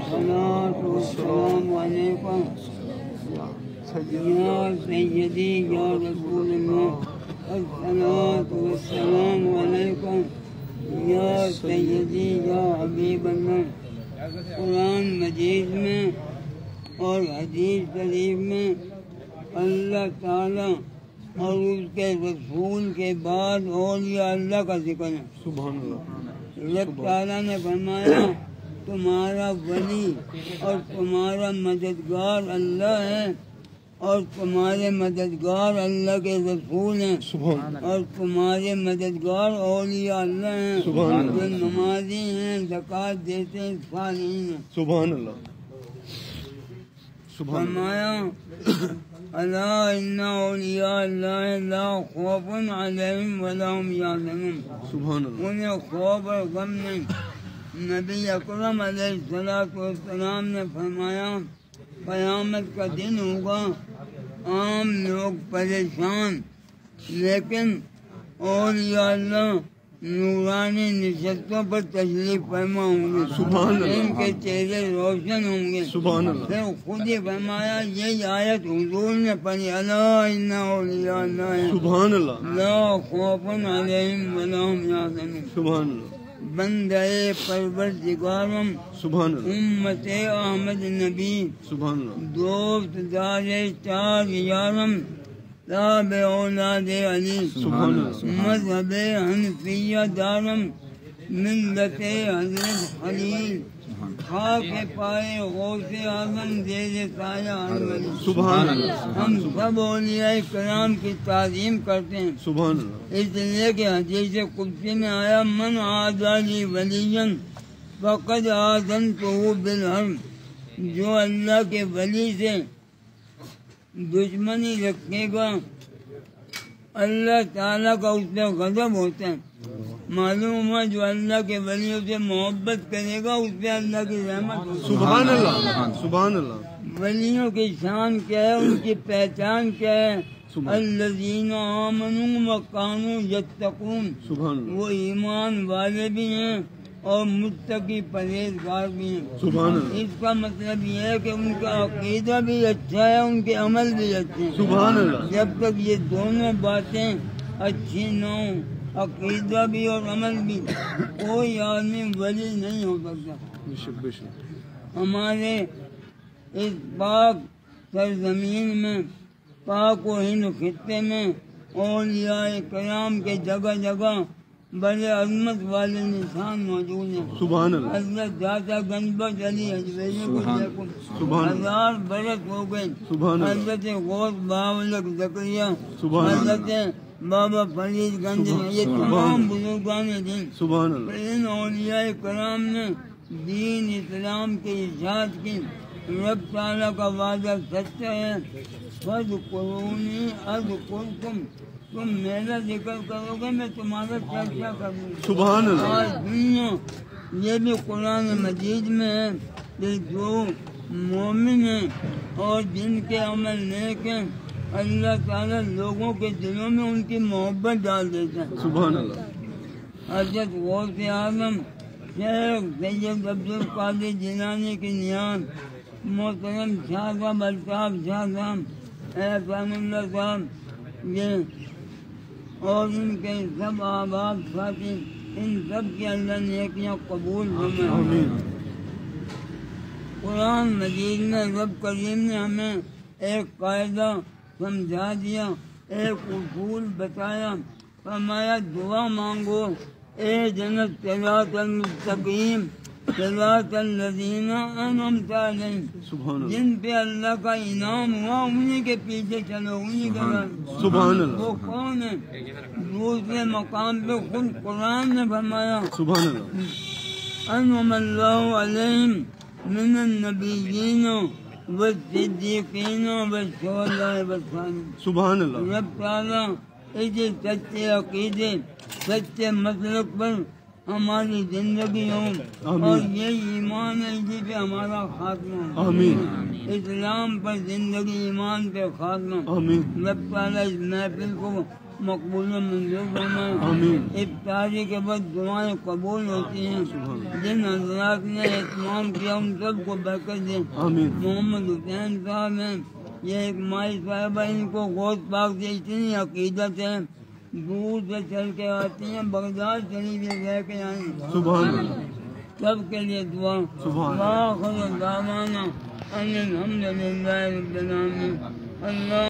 الصلاة والسلام عليك يا سيدي يا رسول الله الصلاة والسلام عليك يا سيدي يا حبيب الله قرآن مجید میں اور حدیث شریف میں اللہ تعالیٰ اور اس کے رسول کے بعد اولیاء اللہ کا ذکر ہے. سبحان اللہ. رب تعالیٰ نے فرمایا تمہارا ولی اور تمہارا مددگار اللہ ہے اور تمہارے مددگار اللہ کے رسول ہیں اور تمہارے مددگار اولیاء اللہ ہیں جو نمازی ہیں زکوٰۃ دیتے ہیں صالحین ہیں. سبحان اللہ. فرمایا الا ان اولیاء اللہ لا خوف علیہم ولا هم یحزنون. سبحان اللہ. انہیں خوف اور غم نہیں. نبی اکرم علیہ السلام نے فرمایا قیامت کا دن ہوگا عام لوگ پریشان لیکن اولیاء اللہ نورانی نشستوں پر تشریف فرما ہوں گے. سبحان اللہ. ان کے چہرے روشن ہوں گے. سبحان اللہ. پھر خود ہی فرمایا یہی آیت حضور نے پڑھی الا ان اولیاء اللہ سبحان اللہ. لا خوف علیہم ولا هم یحزنون. سبحان اللہ. بندے پروردگارم سبحان اللہ. امت احمد نبی سبحان اللہ. دوست دار چار یارم تاب اولاد علی سبحان اللہ. مذہب حنفیہ دارم ملت حضرت خلیل خاک پائے غوث اعظم زیر سایہ احمد. سبحان اللہ. ہم سب اولیاء کرام کی تعظیم کرتے ہیں. سبحان اللہ. اس لیے کہ حدیث قدسی میں آیا من عادی لی ولیًا فقد آذنتہ بالحرب. جو اللہ کے ولی سے دشمنی رکھے گا اللہ تعالیٰ کا اس پہ غضب ہوتا ہے. معلوم ہوا جو اللہ کے ولیوں سے محبت کرے گا اس پہ اللہ کی رحمت ہوتی ہے. سبحان اللہ. سبحان اللہ. ولیوں کی شان کیا ہے, ان کی پہچان کیا ہے؟ الذین آمنوا وکانوا یتقون. سبحان اللہ. وہ ایمان والے بھی ہیں اور متقی پرہیزگار بھی ہیں. سبحان اللہ. اس کا مطلب یہ ہے کہ ان کا عقیدہ بھی اچھا ہے, ان کے عمل بھی اچھے ہیں. سبحان اللہ. جب تک یہ دونوں باتیں اچھی نہ ہوں, عقیدہ بھی اور عمل بھی, کوئی آدمی ولی نہیں ہو سکتا. بے شک. ہمارے اس پاک سرزمین میں پاک و ہند خطے میں اولیاء کرام کے جگہ جگہ بڑے عظمت والے نشان موجود ہیں. سبحان اللہ. حضرت داتا گنجبخش علی حجویری کو دیکھو, سبحان اللہ. 1000 برس ہو گئے. سبحان اللہ. حضرت غوث بہاولق زکریا, سبحان اللہ. حضرت بابا فرید گنج, یہ تمام بزرگان دین. سبحان اللہ. ان اولیاء کرام نے دین اسلام کی اشاعت کی. رب تعالیٰ کا وعدہ سچا ہے فاذکرونی اذکرکم. تم میرا ذکر کرو گے میں تمہارا چرچا کروں گا. سبحان اللہ. آج دنیا یہ بھی قرآن مجید میں ہے کہ جو مومن ہیں اور جن کے عمل نیک ہیں اللہ تعالیٰ لوگوں کے دلوں میں ان کی محبت ڈال دیتا ہے. سبحان اللہ. حضرت غوث اعظم شیخ سید عبدالقادر جیلانی کی نیاز, محترم شاہ صاحب الطاف شاہ صاحب, احسان اللہ صاحب, یہ اور ان کے سب احباب ساتھی, ان سب کی اللہ نیکیاں قبول فرمائے. قرآن مجید میں رب کریم نے ہمیں ایک قاعدہ سمجھا دیا, ایک اصول بتایا. فرمایا دعا مانگو اے جنت صراط المستقیم صراط الذین انعمت علیہم. جن پہ اللہ کا انعام ہوا انہیں کے پیچھے چلو, انہیں کے بعد. سبحان اللہ. وہ کون ہے؟ دوسرے مقام پہ خود قرآن نے فرمایا سبحان اللہ. انعم اللہ علیہم من النبیین والصدیقین والشہداء والصالحین. سبحان اللہ. رب تعالیٰ اسی سچے عقیدے سچے مسلک پر ہماری زندگی ہو اور یہ ایمان ہے اسی پہ ہمارا خاتمہ. آمین. اسلام پر زندگی, ایمان پہ خاتمہ. آمین. رب تعالیٰ اس محفل کو مقبول منظور فرمائے. آمین. افطاری کے بعد دعائیں قبول ہوتی ہیں. جن حضرات نے اہتمام کیا ان سب کو برکت دے. آمین. محمد حسین صاحب ہیں, یہ ایک مائی صاحبہ, ان کو غوث پاک سے اتنی عقیدت ہے, دور سے چل کے آتی ہیں, بغداد شریف رہ کے آئیں. سبحان اللہ. سب کے لیے دعا. سبحان وآخر دعوانا ان الحمد للہ رب العالمین. اللہ